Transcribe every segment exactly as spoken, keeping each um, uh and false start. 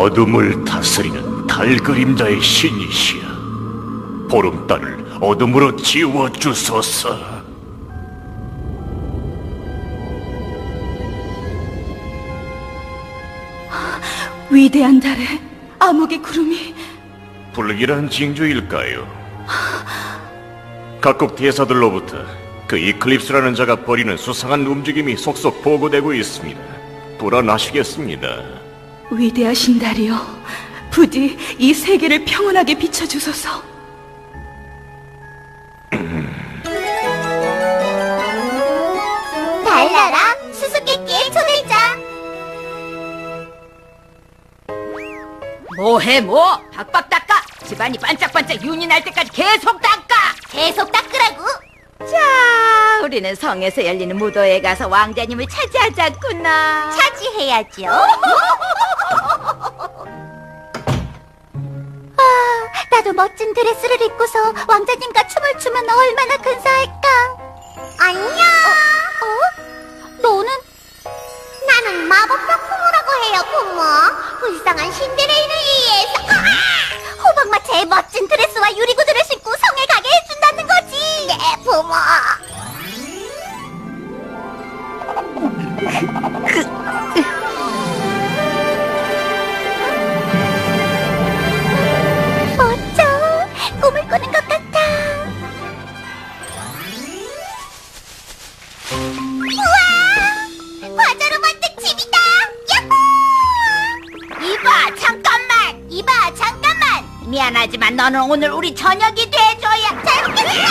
어둠을 다스리는 달 그림자의 신이시여, 보름달을 어둠으로 지워 주소서. 위대한 달에 암흑의 구름이. 불길한 징조일까요? 각국 대사들로부터 그 이클립스라는 자가 벌이는 수상한 움직임이 속속 보고되고 있습니다. 불안하시겠습니다. 위대하신 달이여, 부디 이 세계를 평온하게 비춰주소서. 달나라 수수께끼의 초대장. 뭐해 뭐? 박박 닦아. 집안이 반짝반짝 윤이 날 때까지 계속 닦아. 계속 닦으라고. 자, 우리는 성에서 열리는 무도회에 가서 왕자님을 차지하자꾸나. 차지해야죠. 아, 나도 멋진 드레스를 입고서 왕자님과 춤을 추면 얼마나 근사할까. 안녕. 어? 어? 너는? 나는 마법사 부모라고 해요, 부모. 불쌍한 신데렐라를 위해서 아! 호박마차의 멋진 드레스와 유리구두를 신고 성에 가게 해준다는 거지. 네, 부모. 멋져. 꿈을 꾸는 것 같아. 우와! 과자로 만든 집이다. 야호! 이봐, 잠깐만. 이봐, 잠깐만. 미안하지만 너는 오늘 우리 저녁이 돼줘야. 잘 먹겠습니다.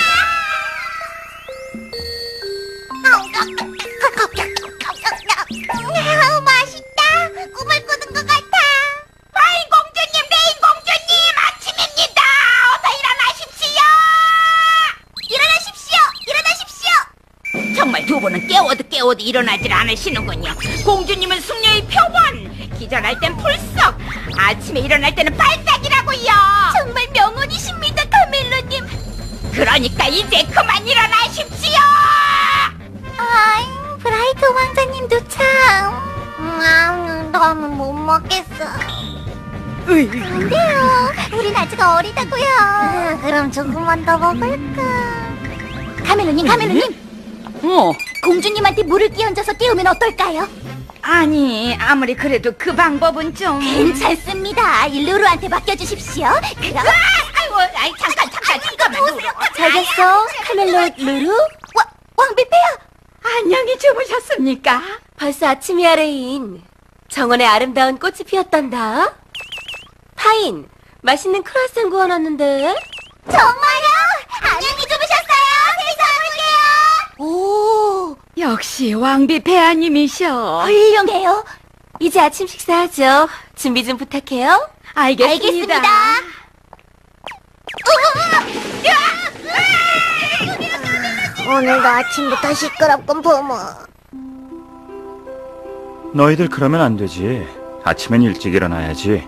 아우, 맛있다. 꿈을 꾸는 것 같아. 레인 공주님, 레인 공주님, 아침입니다. 어서 일어나십시오. 일어나십시오. 일어나십시오. 정말 두 분은 깨워도 깨워도 일어나질 않으시는군요. 공주님은 숙녀의 표본, 기절할 땐 풀썩, 아침에 일어날 때는 발작이라고요. 정말 명언이십니다, 카멜로님. 그러니까 이제 그만 일어나십시오. 아이, 브라이트 왕자님도 참. 음, 너무 못 먹겠어. 안 돼요. 우린 아직 어리다고요. 그럼 조금만 더 먹을까? 카멜로님, 카멜로님. 어, 공주님한테 물을 끼얹어서 깨우면 어떨까요? 아니 아무리 그래도 그 방법은 좀. 괜찮습니다. 루루한테 맡겨주십시오. 그럼. 아이고, 아이 잠깐 잠깐 잠깐만. 누르. 잘 잤어, 카멜로 루루? 와, 왕비페야. 안녕히 주무셨습니까? 벌써 아침이야, 레인. 정원에 아름다운 꽃이 피었단다. 파인, 맛있는 크루아상 구워놨는데. 정말요? 안녕히 주무셨어요. 세수해볼게요. 오, 역시 왕비 폐하님이셔. 훌륭해요. 이제 아침 식사하죠. 준비 좀 부탁해요. 알겠습니다. 알겠습니다. 오늘도 아침부터 시끄럽군, 부모. 너희들 그러면 안 되지. 아침엔 일찍 일어나야지.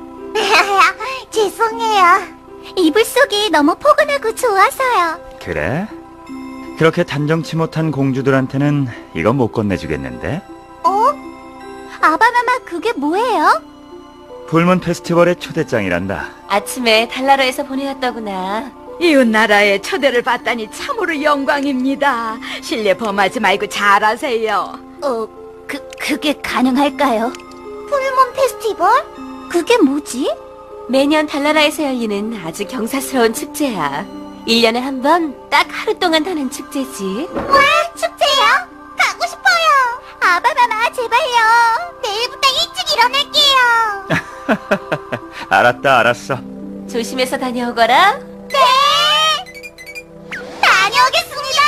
죄송해요. 이불 속이 너무 포근하고 좋아서요. 그래? 그렇게 단정치 못한 공주들한테는 이건 못 건네주겠는데? 어? 아바마마, 그게 뭐예요? 풀문 페스티벌의 초대장이란다. 아침에 달나라에서 보내왔더구나. 이웃나라에 초대를 받다니 참으로 영광입니다. 실례 범하지 말고 잘하세요. 어, 그, 그게 가능할까요? 풀몬 페스티벌? 그게 뭐지? 매년 달나라에서 열리는 아주 경사스러운 축제야. 일 년에 한 번 딱 하루 동안 하는 축제지. 와, 축제요? 가고 싶어요. 아바마마, 제발요. 내일부터 일찍 일어날게요. 알았다, 알았어. 조심해서 다녀오거라. 네! 다녀오겠습니다!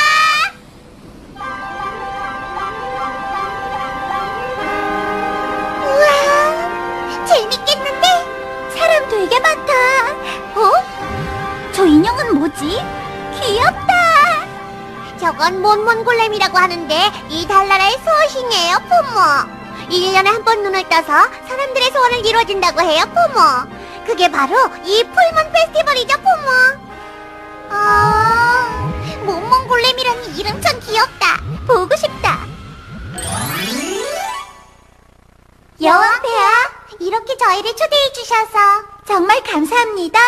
우와, 재밌겠는데? 사람 되게 많다. 어? 저 인형은 뭐지? 귀엽다! 저건 몬몬골렘이라고 하는데 이 달나라의 소신이에요, 부모. 일 년에 한 번 눈을 떠서 사람들의 소원을 이루어준다고 해요, 부모. 그게 바로 이 풀문 페스티벌이죠, 부모. 아, 몬몬골렘이라는 이름 참 귀엽다. 보고 싶다. 여왕 폐하, 이렇게 저희를 초대해 주셔서 정말 감사합니다.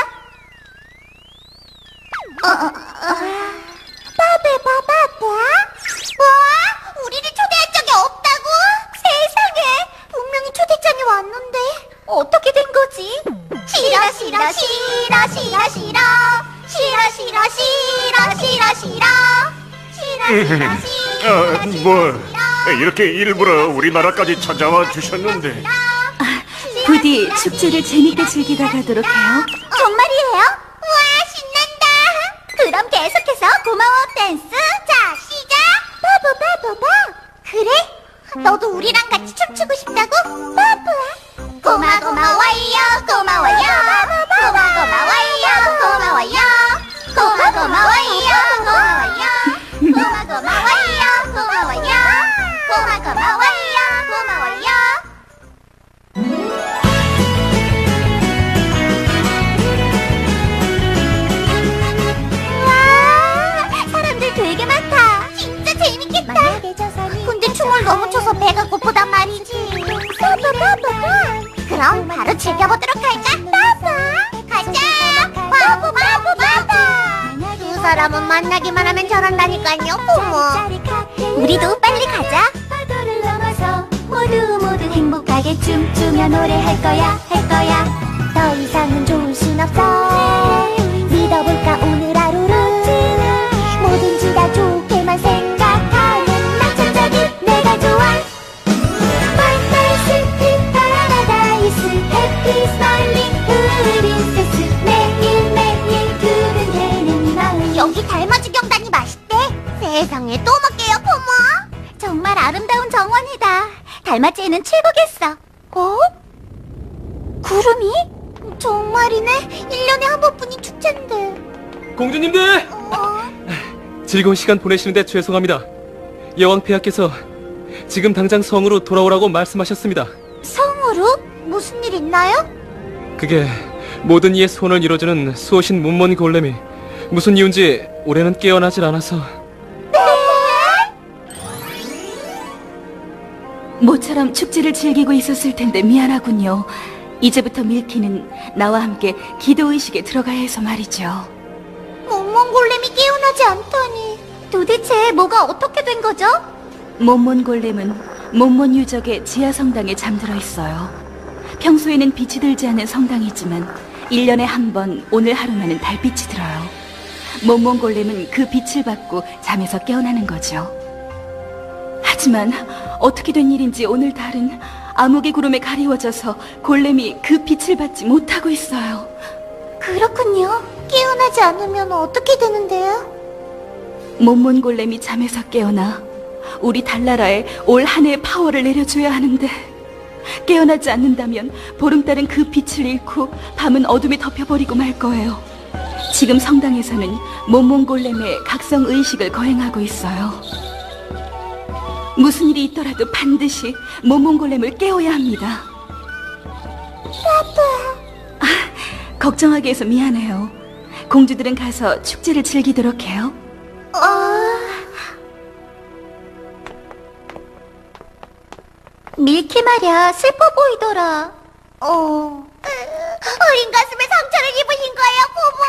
어, 어, 어. 바베바바바? 와, 우리를 초대한 적이 없다고? 세상에, 분명히 초대장이 왔는데 어떻게 된 거지? 싫어 싫어 싫어 싫어 싫어 싫어 싫어 싫어 싫어 싫어 싫어 싫어 아, 뭐 이렇게 일부러 우리나라까지 찾아와 주셨는데 부디 축제를 재밌게 즐기다 가도록 해요. 정말이에요? 와, 신난다. 그럼 계속해서 고마워 댄스. 자, 시작. 바보바보바. 그래? 너도 우리랑 같이 춤추고 싶다고? 바보야. 고마 고마워요. 고마워요. 고마 고마워요. 고마워요. 고마 고마워요. 고마워요. 고마 고마워요. 고마워요. 고마 고마워요. 고마워요. 사람들 되게 많다. 진짜 재밌겠다. 근데 춤을 너무 춰서 배가 고프단 말이지. 바바바바바. 그럼 바로 즐겨보도록 할까? 바바. 가자. 바보 바보 바보. 두 사람은 만나기만 하면 저런다니까요. 부모. 우리도 빨리 가자. 파도를 넘어서 모두 모두 행복하게 춤추며 노래할 거야 할 거야. 더 이상은 좋을 순 없어. 믿어볼까 오늘 하루를. 뭐든지 다 좋게만 생각하는 낙천적인 내가 좋아. My sweet paradise, happy smiling 프린세스. 매일매일 두근대는 마음. 여기 달맞이 경단이 맛있대. 세상에 또 먹게요 고모. 정말 아름다운 정원이다. 달맞이에는 출국했어. 어? 구름이? 정말이네. 일 년에 한 번뿐인 축제인데. 공주님들! 어? 즐거운 시간 보내시는데 죄송합니다. 여왕 폐하께서 지금 당장 성으로 돌아오라고 말씀하셨습니다. 성으로? 무슨 일 있나요? 그게 모든 이의 소원을 이뤄주는 수호신 문몬 골렘이 무슨 이유인지 올해는 깨어나질 않아서. 모처럼 축제를 즐기고 있었을 텐데 미안하군요. 이제부터 밀키는 나와 함께 기도의식에 들어가야 해서 말이죠. 몽몽골렘이 깨어나지 않다니. 도대체 뭐가 어떻게 된 거죠? 몬몬골렘은 몬몬 유적의 지하 성당에 잠들어 있어요. 평소에는 빛이 들지 않는 성당이지만 일 년에 한 번 오늘 하루만은 달빛이 들어요. 몬몬골렘은 그 빛을 받고 잠에서 깨어나는 거죠. 하지만 어떻게 된 일인지 오늘 달은 암흑의 구름에 가리워져서 골렘이 그 빛을 받지 못하고 있어요. 그렇군요. 깨어나지 않으면 어떻게 되는데요? 몬몬골렘이 잠에서 깨어나 우리 달나라에 올 한 해의 파워를 내려줘야 하는데 깨어나지 않는다면 보름달은 그 빛을 잃고 밤은 어둠에 덮여버리고 말 거예요. 지금 성당에서는 몬몬골렘의 각성 의식을 거행하고 있어요. 무슨 일이 있더라도 반드시 몬몬골렘을 깨워야 합니다. 아, 걱정하게 해서 미안해요. 공주들은 가서 축제를 즐기도록 해요. 어... 밀키 말이야, 슬퍼 보이더라. 어... 어린 가슴에 상처를 입으신 거예요, 고모.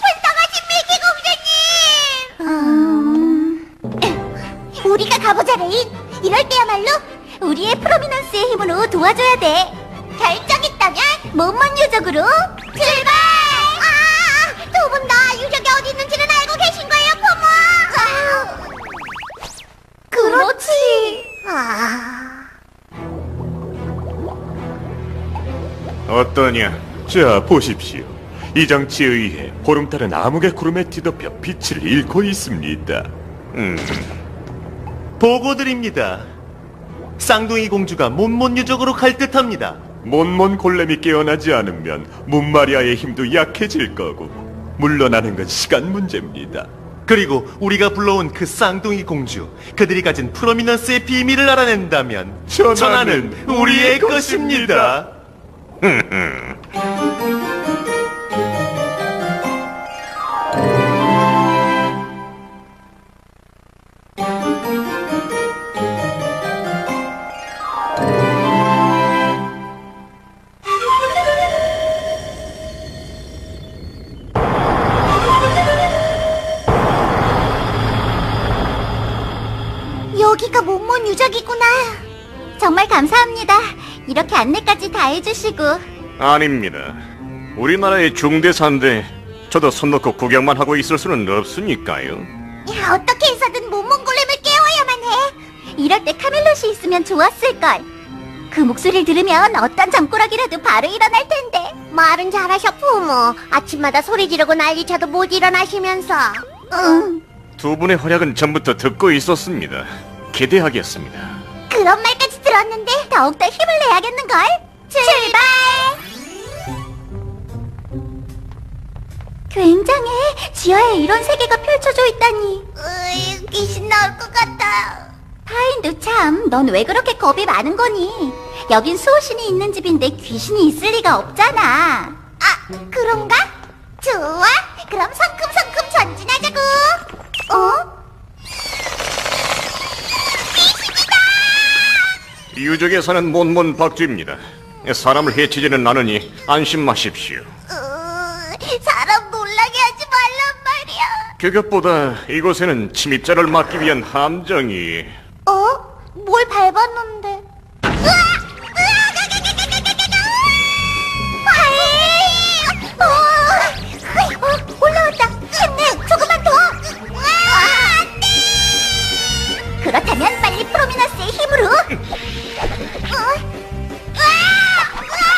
불쌍하신 밀키 공주님. 음... 우리가 가보자, 레인. 이럴 때야말로 우리의 프로미넌스의 힘으로 도와줘야 돼. 결정했다면 몬몬 유적으로 출발! 아, 두 분 다 유적이 어디 있는지는 알고 계신 거예요, 포모? 아, 그렇지. 아... 어떠냐? 자, 보십시오. 이 장치에 의해 보름달은 암흑의 구름에 뒤덮여 빛을 잃고 있습니다. 음, 보고드립니다. 쌍둥이 공주가 몬몬 유적으로 갈 듯합니다. 몬몬 골렘이 깨어나지 않으면 문마리아의 힘도 약해질 거고 물러나는 건 시간 문제입니다. 그리고 우리가 불러온 그 쌍둥이 공주, 그들이 가진 프로미넌스의 비밀을 알아낸다면 전하는 전하는 우리의 것입니다. 유적이구나. 정말 감사합니다. 이렇게 안내까지 다 해주시고. 아닙니다. 우리나라의 중대사인데 저도 손 놓고 구경만 하고 있을 수는 없으니까요. 야, 어떻게 해서든 몬몬골렘을 깨워야만 해. 이럴 때 카멜롯이 있으면 좋았을걸. 그 목소리를 들으면 어떤 잠꾸러기라도 바로 일어날 텐데. 말은 잘하셔, 부모. 아침마다 소리 지르고 난리쳐도 못 일어나시면서. 응. 두 분의 활약은 전부터 듣고 있었습니다. 기대하겠습니다. 그런 말까지 들었는데 더욱더 힘을 내야겠는걸. 출발! 굉장해. 지하에 이런 세계가 펼쳐져 있다니. 으이, 귀신 나올 것 같아. 파인도 참, 넌 왜 그렇게 겁이 많은 거니? 여긴 수호신이 있는 집인데 귀신이 있을 리가 없잖아. 아, 그런가? 좋아. 그럼 성큼성큼 전진하자고. 어? 유적에 사는 몬몬 박쥐입니다. 사람을 해치지는 않으니 안심하십시오. 으, 사람 놀라게 하지 말란 말이야. 그것보다 이곳에는 침입자를 막기 위한 함정이... 어? 뭘 밟았는데? 으아! 으아! 가가가가가가가! 파이! 어! 어! 올라왔다. 힘내. 조금만 더. 으아! 안 돼! 그렇다면 빨리 프로미너스의 힘으로. 어? 으아!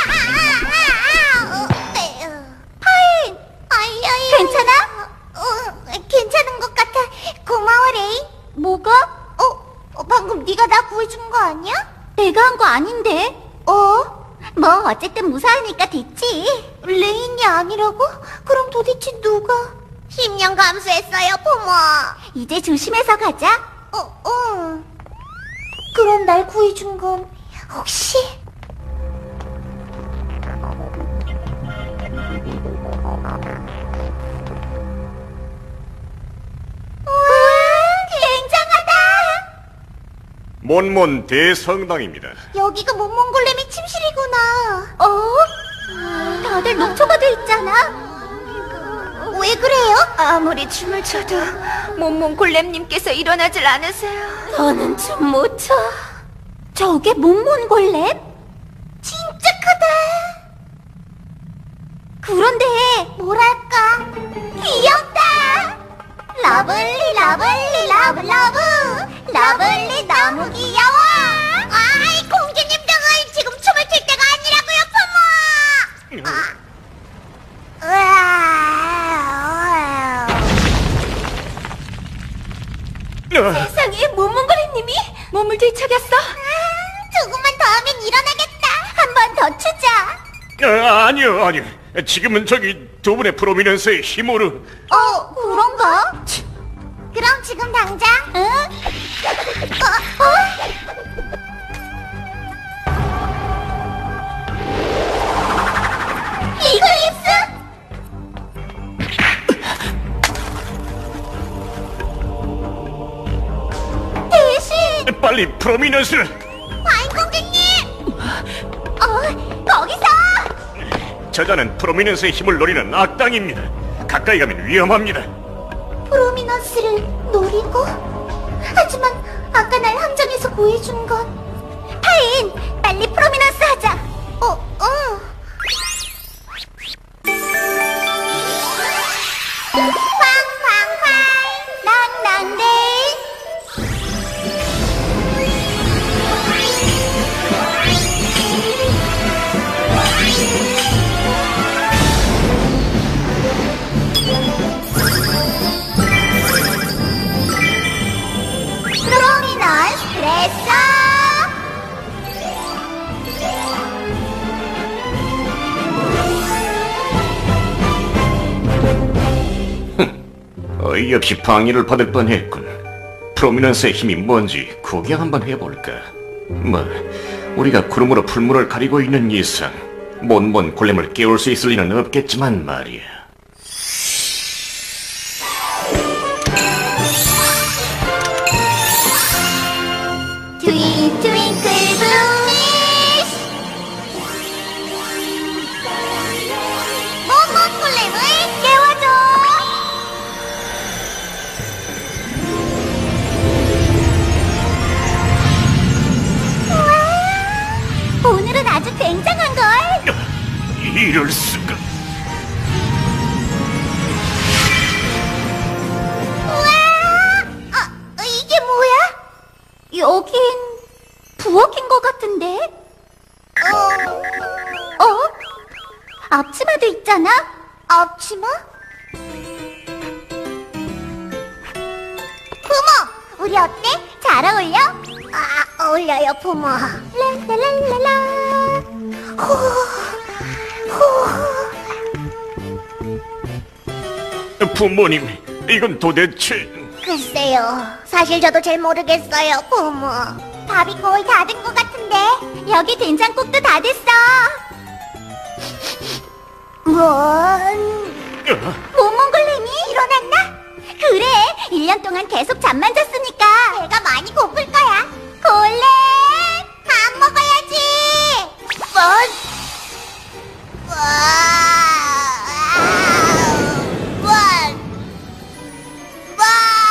으아! 파인! 아이아이. 괜찮아? 어, 괜찮은 것 같아. 고마워, 레이. 뭐가? 어? 어, 방금 네가 나 구해준 거 아니야? 내가 한 거 아닌데. 어? 뭐 어쨌든 무사하니까 됐지. 레인이 아니라고? 그럼 도대체 누가? 십 년 감수했어요, 부모. 이제 조심해서 가자. 어, 어. 그럼 날 구해준 건 혹시? 몬몬 대성당입니다. 여기가 몬몬골렘의 침실이구나. 어? 다들 녹초가 돼 있잖아. 왜 그래요? 아무리 춤을 춰도 몬몬골렘님께서 일어나질 않으세요. 너는 춤 못 춰. 저게 몬몬골렘? 진짜 크다. 그런데 뭐랄까 귀엽다. 러블리 러블리 러브 러브 러블리 너무 귀여워. 아이, 공주님 등을 지금 춤을 출 때가 아니라고요, 부모. 아. 으아. 세상에, 몬몬골렘님이 몸을 뒤척였어. 아, 조금만 더 하면 일어나겠다. 한 번 더 추자. 아, 아니요, 아니요. 지금은 저기 두 분의 프로미넌스의 힘으로... 어, 그런가? 그럼 지금 당장? 응? 어? 어? 이글립스? 대신 빨리 프로미넌스를... 와인 공주님! 어, 거기서! 저자는 프로미넌스의 힘을 노리는 악당입니다. 가까이 가면 위험합니다. 프로미넌스를 노리고? 하지만 아까 날 함정에서 구해준 건... 파인! 빨리 프로미넌스 하자! 어, 어... 쾅쾅쾅! 낭낭네! 프로미넌스 드레서! 어이없이 방해를 받을 뻔했군. 프로미넌스의 힘이 뭔지 구경 한번 해볼까? 뭐, 우리가 구름으로 풀물을 가리고 있는 이상 몬몬 골렘을 깨울 수 있을 리는 없겠지만 말이야. 트윙 트윙클 블루미스! 몬몬 골렘을 깨워줘! 굉장한걸. 이럴 수가. 우와! 아, 이게 뭐야? 여긴 부엌인 것 같은데? 어? 어? 앞치마도 있잖아? 앞치마? 부모! 우리 어때? 잘 어울려? 아, 어울려요, 부모. 랄랄랄랄라. 후, 후. 부모님, 이건 도대체... 글쎄요. 사실 저도 잘 모르겠어요, 부모. 밥이 거의 다 된 것 같은데. 여기 된장국도 다 됐어. 뭔... 몽몽골렘이 일어났나? 그래, 일 년 동안 계속 잠만 잤으니까 배가 많이 고플 거야. 골렘! 밥 먹어야지! 뭔? 와... 와... 와...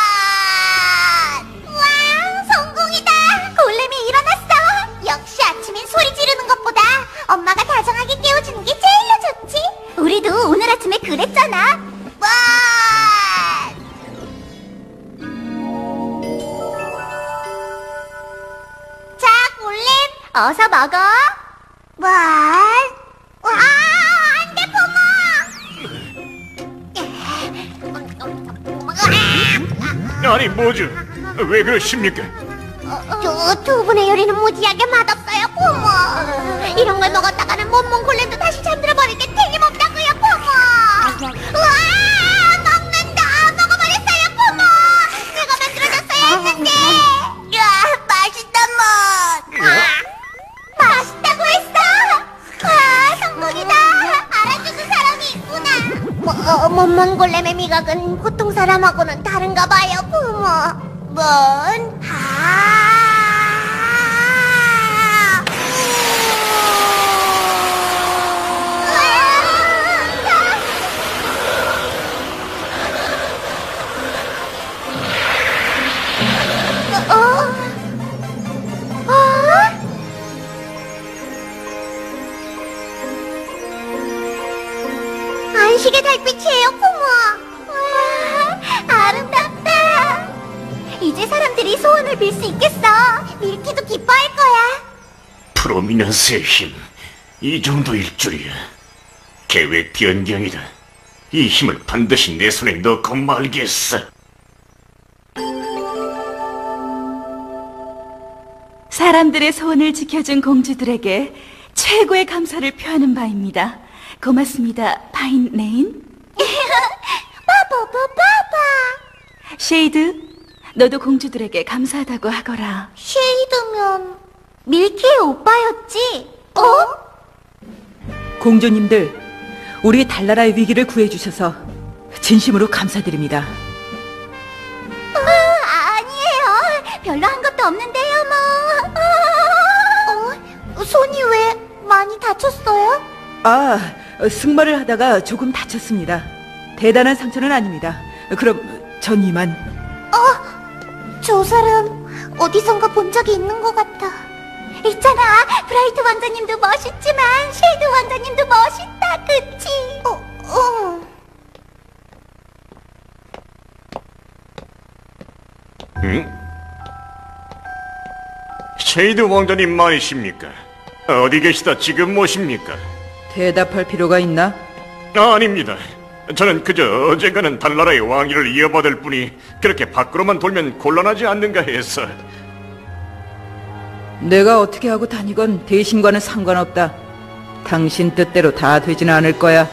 와... 성공이다! 골렘이 일어났어! 역시 아침엔 소리 지르는 것보다 엄마가 다정하게 깨워주는 게 제일로 좋지. 우리도 오늘 아침에 그랬잖아. 와! 자, 골렘, 어서 먹어. 와! 와! 안 돼, 부모! 아니, 뭐죠? 왜 그러십니까? 저 두 분의 요리는 무지하게 맛없어요, 부모. 이런 걸 먹었다가는 몽몽골렘도 다시 잠들어 버릴 게 틀림없다고요, 부모. 우와, 먹는다. 먹어버렸어요, 부모. 제가 만들어줬어야 했는데. 야, 맛있다, 멋. 맛있다고 했어. 와, 성공이다. 알아주는 사람이 있구나. 뭐, 어, 몽몽골렘의 미각은 보통 사람하고는 다른가 봐요, 부모. 뭔? 아. 어? 어? 안식의 달빛이에요, 부모. 와, 아름답다. 이제 사람들이 소원을 빌 수 있겠어. 밀키도 기뻐할 거야. 프로미넌스의 힘, 이 정도일 줄이야. 계획 변경이다. 이 힘을 반드시 내 손에 넣고 말겠어. 사람들의 소원을 지켜준 공주들에게 최고의 감사를 표하는 바입니다. 고맙습니다, 파인 레인. 빠바바바바. 쉐이드, 너도 공주들에게 감사하다고 하거라. 쉐이드면 밀키의 오빠였지? 어? 공주님들, 우리 달나라의 위기를 구해주셔서 진심으로 감사드립니다. 아, 아니에요. 별로 한 것도 없는데요, 뭐. 어? 손이 왜 많이 다쳤어요? 아, 승마를 하다가 조금 다쳤습니다. 대단한 상처는 아닙니다. 그럼 전 이만. 어? 저 사람 어디선가 본 적이 있는 것 같아. 있잖아, 브라이트 왕자님도 멋있지만 쉐이드 왕자님도 멋있다, 그치? 어, 어. 응? 쉐이드 왕자님 말이십니까? 어디 계시다 지금 모십니까? 대답할 필요가 있나? 아, 아닙니다. 저는 그저 어젠가는 달나라의 왕위를 이어받을 뿐이 그렇게 밖으로만 돌면 곤란하지 않는가 해서. 내가 어떻게 하고 다니건 대신과는 상관없다. 당신 뜻대로 다 되지는 않을 거야.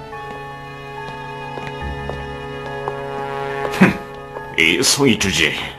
이 송이 주제